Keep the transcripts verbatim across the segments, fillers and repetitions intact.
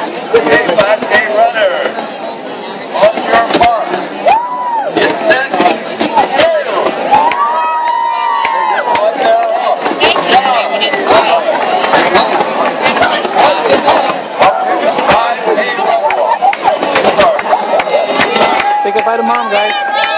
Okay, five K runner. On your mark. Get set. Go. One there off. five K runner. Say goodbye to mom, guys.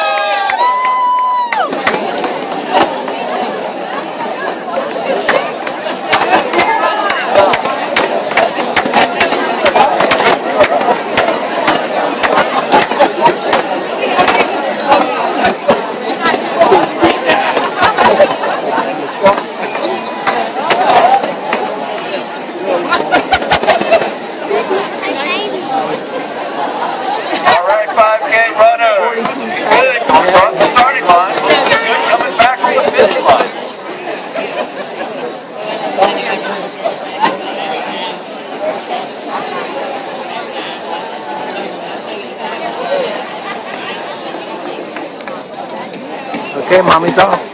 five K runner. Good. Across the starting line. Good. Coming back from the finish line. Okay, mommy's off.